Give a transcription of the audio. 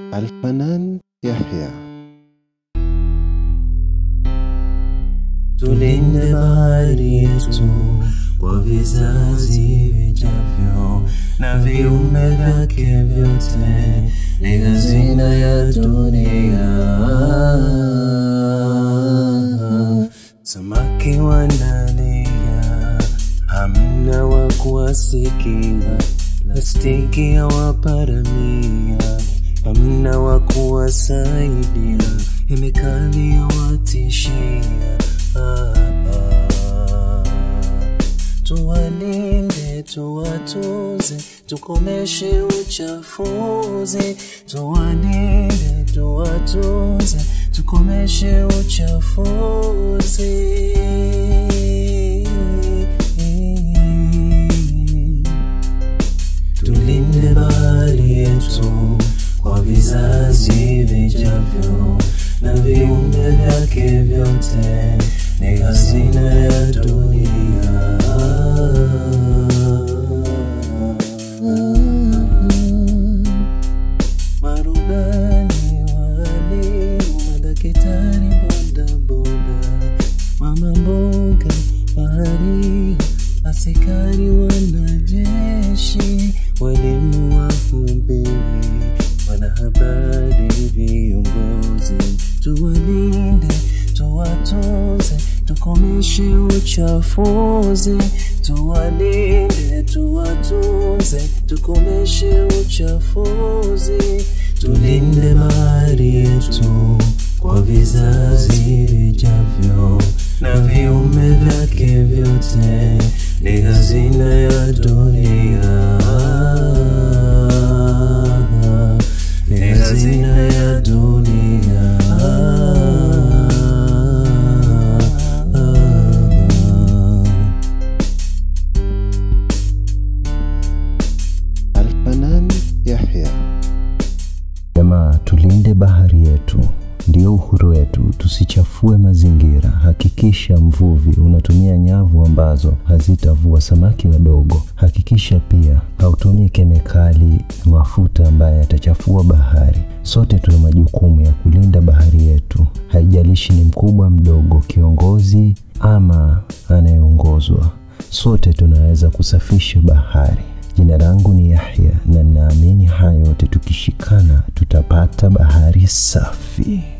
Alfanan Yahya. Tulinde bahari yetu kwa vizazi vijavyo, na viumbe vyake vyote ni hazina ya dunia. Samaki wanalia, hamna wa kuwasikia. Plastiki hawaparamia, hamna wa kuwasaidia. Kemikali hawatishia. Tuwalinde, tuwatuze, tukomeshe uchafuzi. Tuwalinde, tuwatuze, tukomeshe uchafuzi. Tulinde bahari yetu kwa vizazi vijavyo, na viumbe vyake vyote ni hazina ya dunia. Marubani, walimu, madaktari, bodaboda, mama mboga, baharia, askari, wanajeshi, walimu, wahubiri, wanahabari, viongozi. Tuwalinde, tuwatuze, tukomeshe uchafuzi. Tuwalinde, tuwatuze, tukomeshe uchafuzi. Tulinde bahari yetu kwa vizazi vijavyo, na viumbe vyake vyote ni hazina ya dunia. Ni hazina ya dunia. Alfanan Yahya. Jamaa, tulinde bahari yetu, ndio uhuru wetu. Tusichafue mazingira. Hakikisha mvuvi unatumia nyavu ambazo hazitavua samaki wadogo. Hakikisha pia hautumii kemikali, mafuta ambayo yatachafua bahari. Sote tuna majukumu ya kulinda bahari yetu, haijalishi ni mkubwa mdogo, kiongozi ama anayeongozwa. Sote tunaweza kusafisha bahari. Jina langu ni Yahya, na naamini hayo yote tukishikana tutapata bahari safi.